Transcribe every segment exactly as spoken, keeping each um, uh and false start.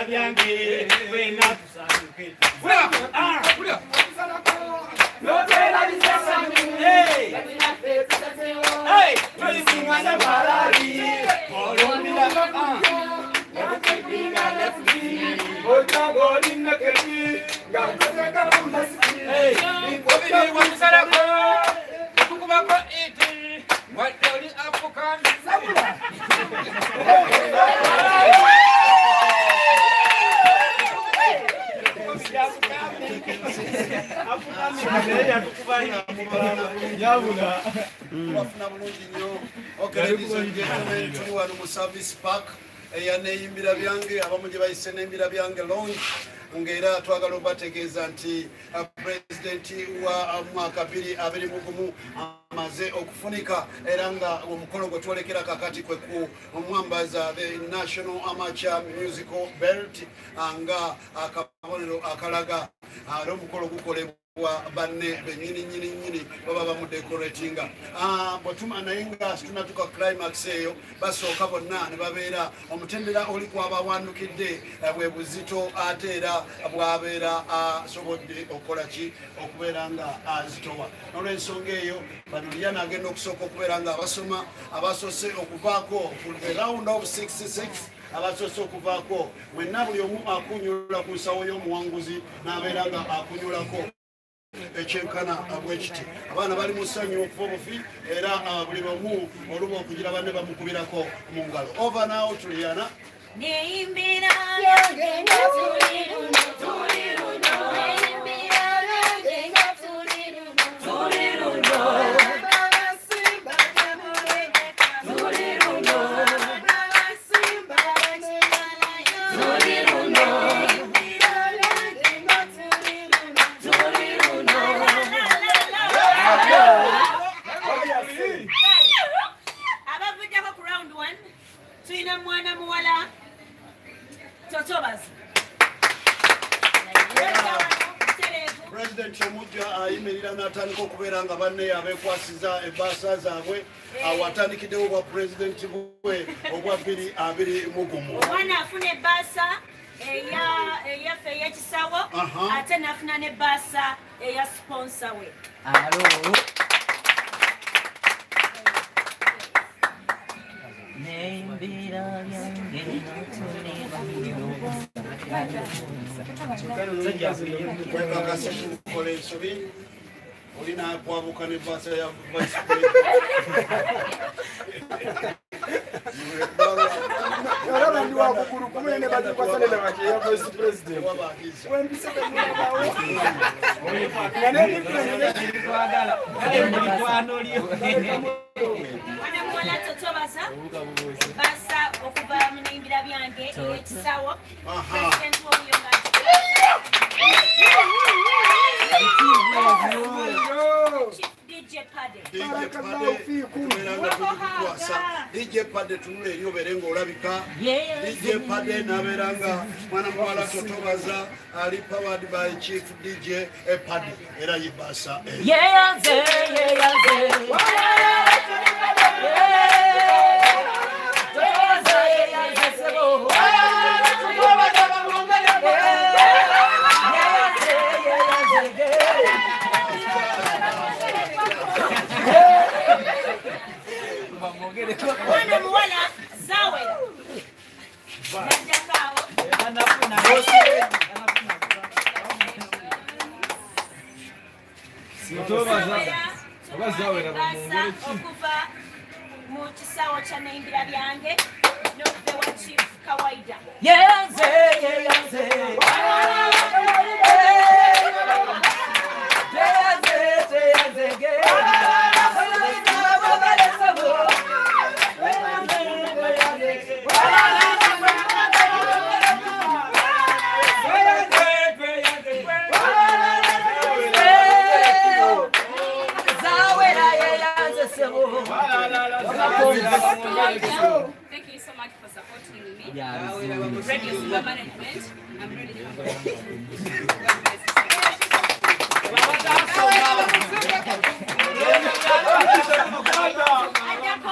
byange wena tusanduke ah kulia no tela bisasa hey hey tulisingana barari olomila ah yakipinga lefi otago linaketi ngakaka kamasi hey ikobili wansara ko kukuba ko iti wadoli afukan sabula Okay, ladies and gentlemen, tuliwa mu service park eyaneyimbira byange abamuje bayise neyimbira byange launch ngera twagala obategeeza nti president wa mwaka abiri mu gumu amaze okufunika era nga omukolo gwe twolekera kakati kwe ku omwambaza the National Amateur Musical Belt nga akabonero akalaga omukolo gukolebwa wa banne benyini nyini nyini baba bamudecoratinga ah botuma nayenga tunatuka climax eyo basooka bonna ne babeera omutendera oli kwaba wanukidde bwe buzito ateera bwabeera asobodde okola ki okubeera nga azitowa n'olwensonga eyo banuliyana agenda okusooka okubeera nga abasoma abasose okuvaako ku the round of sixty-six abasose okuvaako mwenna buli omu akunyula ku nsawo y'omuwanguzi n'abeera nga akunyulako ekyenkana bwekiti abaana bali mu ssanyu okuva obufi era buli bamu oluba okugira banne bamukubirako mu ngalo over now tuliyana neyimbira yange nga tuliruno tuliruno neyimbira yange nga tuliruno tuliruno abasimba temuleka tuliruno abasimba temuleka tuliruno Tuina mwana muwala Totobas. President Chomuja ayimirira n'atandika okubeera nga banne abeekwasiza ebbaasa zaabwe awatandikiddewo bwa president bwe obwa bbiri abiri mu gumu. Omwana afuna ebbaasa eyaffe ey'ekisawo ate n'afuna n'ebbaasa eya sponsor we. Neyimbira byange natulira olina kwabuka n'ebbaasa ya vice basa okuva mu neyimbira byange ekisawo president D J Pade D J Pade tunule eri obeere ng'olabika D J Pade n'abeeranga mwana muwala Totobaza ali powered by Chief D J Pade era yibasa yeyaze yeyaze Mwana muwala Zawera Najakao anafuna Totobaza Zawera okuva mu kisawo kya neyimbira byange n'okuva wa Chief Kawaida yeyaze yeyaze Thank you so much for supporting me. Yeah, ready for management. I'm ready for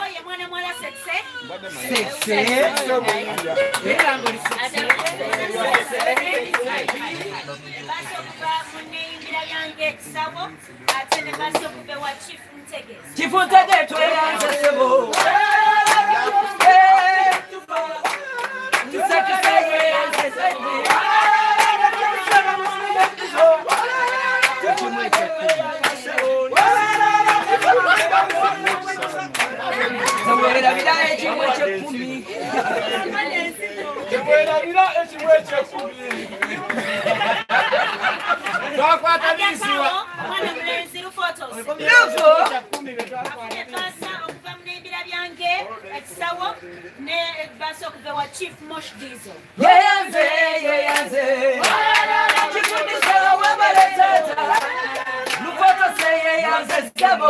management. byange Sabo ate ne baso kubewa Chief Ntegezi. Chief Ntegezi tweyanze sebo. Chief Mosh Diesel. Yeyanze, yeyanze. Chifundise wabaletata. Lufoto se yeyanze sebo.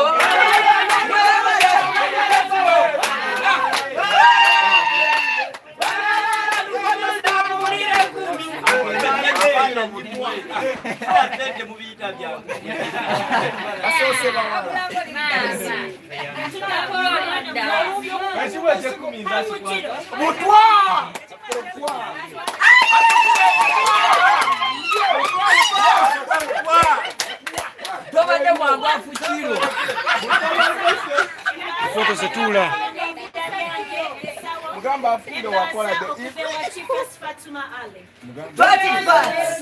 Foto se tula. Mugamba afundo wakola de. Fatuma Ali. Fatima.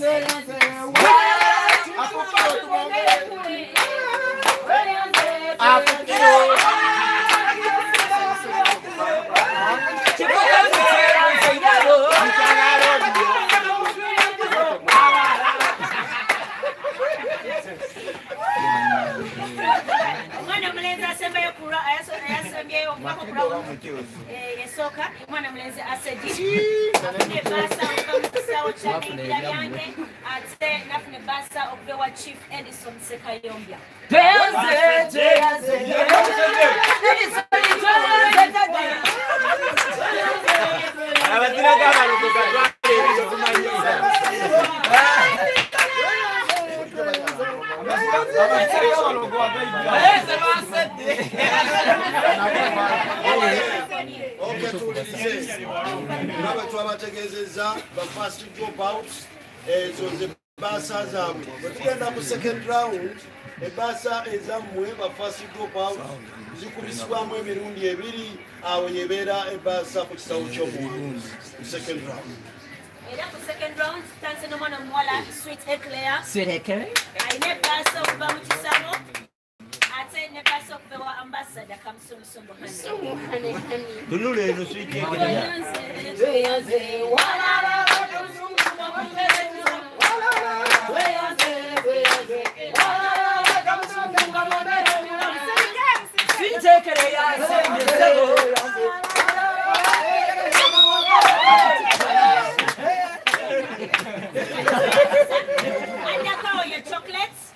Mwana mlenzi asembayo kura ayasembayo kwakura eh yesoka mwana mlenzi asedi afune basa ukamsawo cha ingira yange ate nafune basa okubewa Chief Edison Sekayombya. Teyanze, teyanze. Edison Abatira kama lokokatwa ebizo kumanyisa. Okay, tuulize. Ngaba twabategezeza ba first drop out ezo ze basa zaabwe. Tugenda ku second round ebasa ezammwe ba first drop out zikubisibwamu emirundi ebiri awo yebeera ebasa ku kisawo ky'omuwanguzi. Second round. Era ku second round tanse no mwana mwala Sweet Eclair. Sweet Eclair. Aine basa okuva mu kisabo. Ate ne basa okubewa Ambassador Kamsumsumbo Hani. Tunule eno Sweet Eclair. Sweet Eclair sebo. Andakao your chocolates.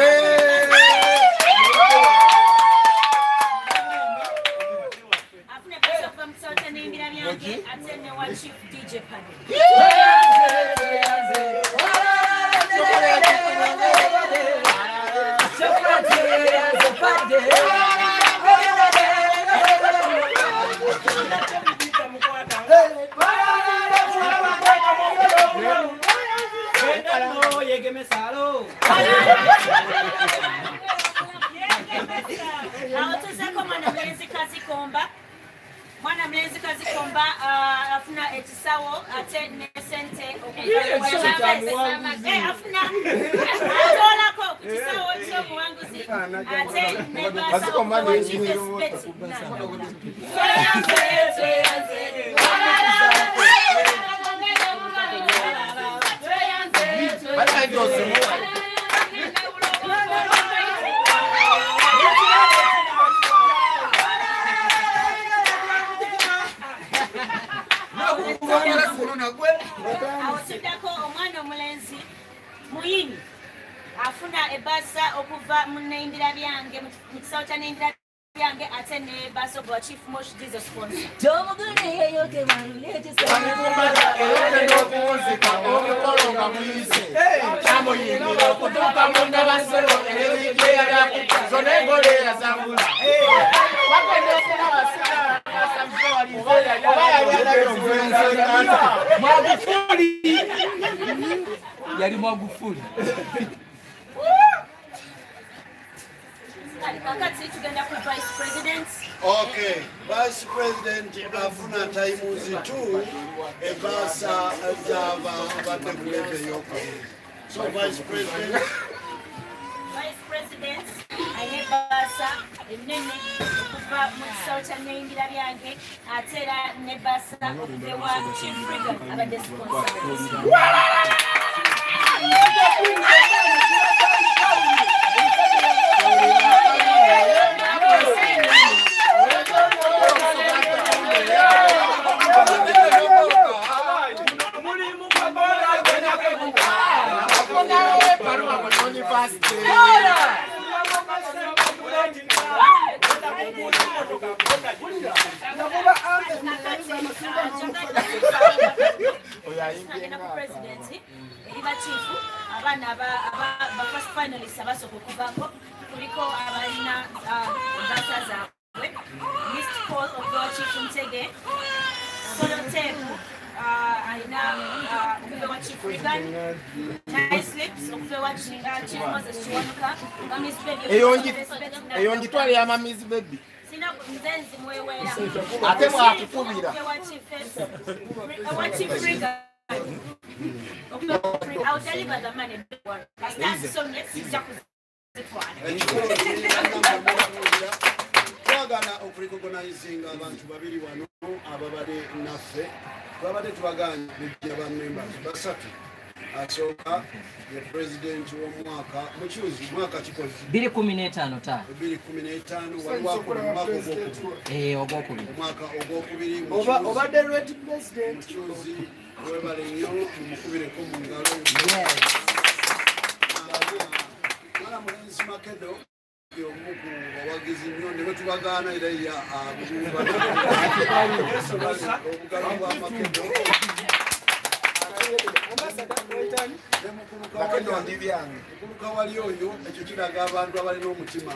Afune basa okuva mu kisabo ky'ennimbira byange ate ne wa Chief D J Paddy. Mwana mlenzi kazi komba afuna ekisawo ate ne sente eh afuna atola ko kisawo kyo muwanguzi ate ne basa ko awosudako omwana omulenzi muyini afuna ebasa okuva mu nnayimbira byange mu kisawo kya nnayimbira byange ate ne basa ogwa Chief Mosh Diesel sponsor. Magufuli. Yali Magufuli. kakati tugenda ku vice president. Okay, vice president afuna times two ebasa java abadde ku level ey'okubiri. So vice president Vice President ayebasa enene okuva mu kisaawe kya Nnayimbira byange ate era ne basa okuva ewa Chief Regan abadde sponsor. Abana ba first finalists abasooka okuvako kuliko abalina embasa zaabwe Missed Call okuva Chief Ntege, Solo Tape alina okuva wa Chief Regan, Nice Lips okuva Chief Moses Kiwanuka, Miss Baby eyo ngitwale ya Miss Baby sina nzenzi mweweera ate bwakukubira wa Chief Regan. I'll deliver the money. I start so next week. twagana okurecognizinga abantu babiri wano ababadde naffe twabadde tubaganye kujja ba members basatu asooka ye president w'omwaka mukyuzi mwaka kikozi bibiri kumi n'etaano ta bibiri kumi n'etaano waliwo mwaka ogwokubiri ogwokubiri omwaka ogwokubiri obadde red president mukyuzi webale nnyo mumukubireko mu ngalo mwana mulenzi Makedo omuku abagizi nnyo ne betubagaana era ya obugalo bwa Makedo mukuluka wali oyo ekyo kiraga abantu abalina omutima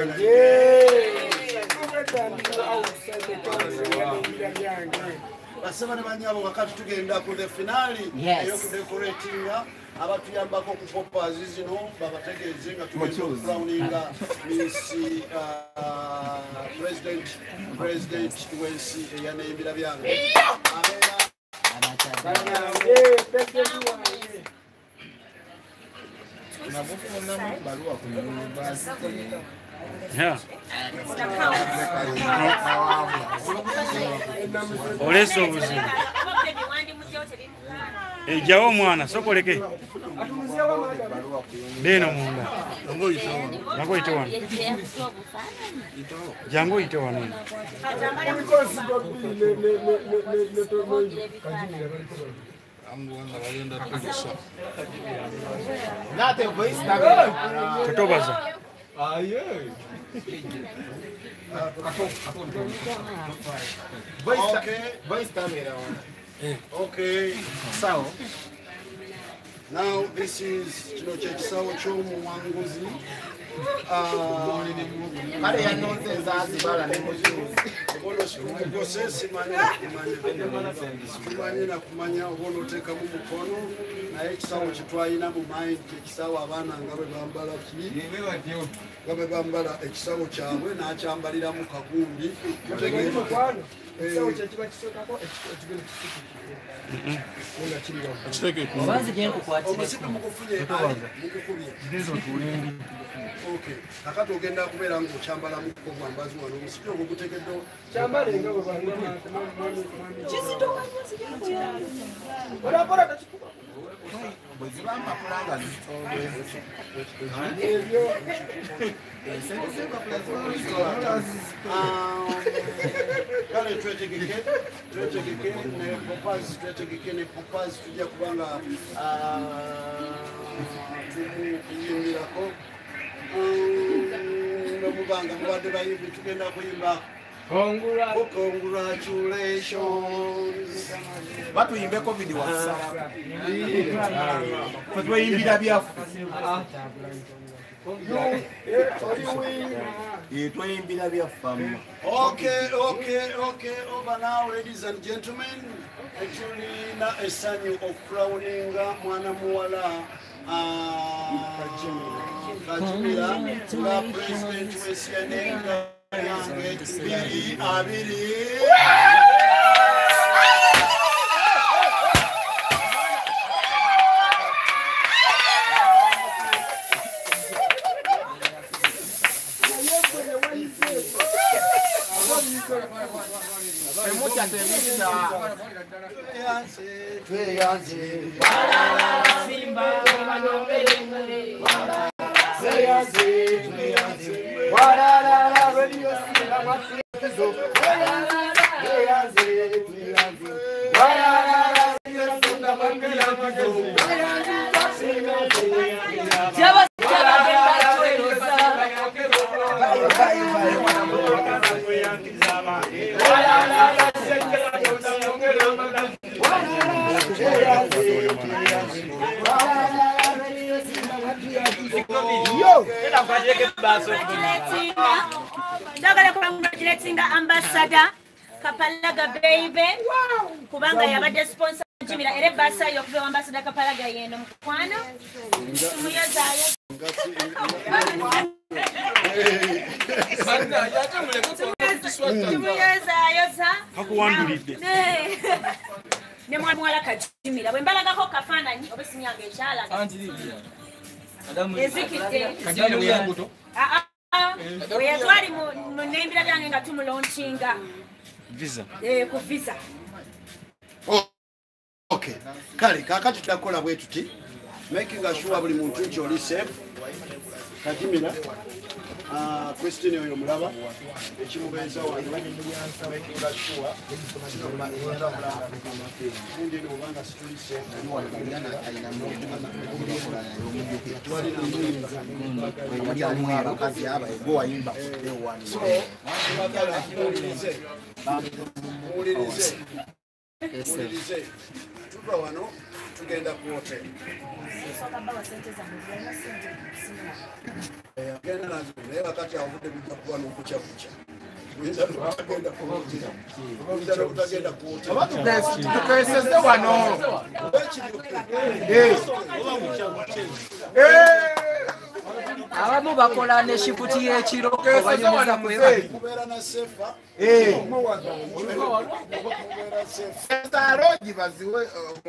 basaba ne banyabo kakati tugenda ku the finale eyokudecoratinga abatuyambako ku poppers zino babategeeze nga tugenda crowninga Miss president president wensi eya Nnayimbira byange Oleso obuzibu ejjawo omwana sokoleke beeno munda jangu oyite wano jangu oyite wano totobaza Okay, so now this is kino kyekisawo ky'omuwanguzi kale yanonze Zanzibar ne simanyi nakumanya oba onooteekamu mukono naye ekisawo kyetwalina mu mind ekisawo abaana nga bwe bambala ki nga bwe bambala ekisawo kyabwe n'akyambaliramu kagundi kakati ogenda kubeera ngaokyambalamu obwambazi wano omusiki ogwo gutekeddewo kale twetegeke twetegeke ne popas twetegeke ne popas tujja kubanga tumuyimbirako nomubanga mubadde bayimbi tugenda kuyimba congratulations batuyimbeko video WhatsApp tweyimbira byaffe tweyimbira byaffe Okay, okay, okay. Over now, ladies and gentlemen, tulina essanyu of crowning mwana muwala Kajimira nga president we C N N yange ibiri abiri Congratulating Ambassador Kapalaga baby kubanga yabadde sponsor Jimira ere basa yo kuva Ambassador Kapalaga yeno mukwana muyazayo muyazayo sa hakuwandulidde ne mwala Kajimira bwe mbalagako kafaananyi obesimyange ekyalaga ezikidde Kajimira mbuto ah ah we yatwali mu nembira byange nga tumulaunchinga visa eh ku visa. Okay, kale kakati tutakola bwe tuti making sure buli muntu nti oli safe. Kajimira ah question oyo mulaba ekimubeeza wano making sure ndi no banga situli safe ali wali alina wali ali abakazi aba ego wayimba ewani so bakala kimulize mulirize mulirize tuba wano tugenda ku hotel agenda nazo naye wakati awudde bijja kuba n'okukya kukya oyinza n'okutagenda ku hotel oyinza n'okutagenda ku hotel tukeeseze wano abamu bakola ne shiputi y'ekiro obanyumiza kwebaka kubeera na sefa alogi baziwe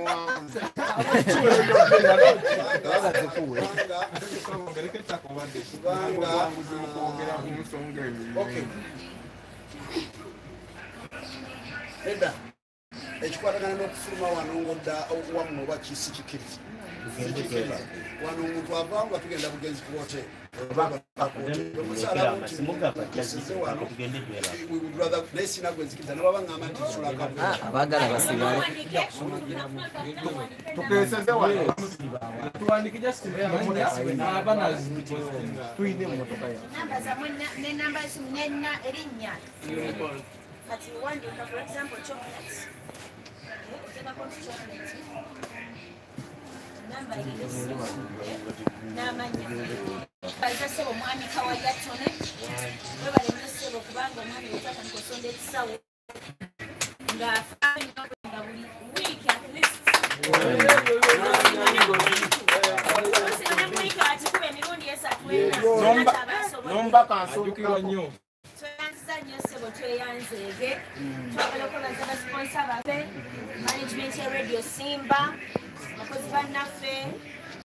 edda ekikwatagana n'okufuluma wano ngodda wamu oba kisi kikiriza wano omuntu avanga tugenda bugenzi ku hotel naye sinagwenzikiriza nababangamba nti sulaka abagala basigale tukeeseze wano tuyine emotoka ya Namba za mwenna ne namba esimu nenna erinnya kati wandiika for example chocolate oteekako nti chocolate namba y'esimu n'amanya baza ssebo mwami kawayatone webale nnyo ssebo kubanga omwami wetaka nkosonda ekisawo ng'afaanyi nga buli wiiki at least wiiki ati kuba emirundi esatu nomba kansukirwa nnyo tweyanziza nnyo ssebo tweyanzeege twagala okubaza basponsa baffe management ya radio Simba abakozi bannaffe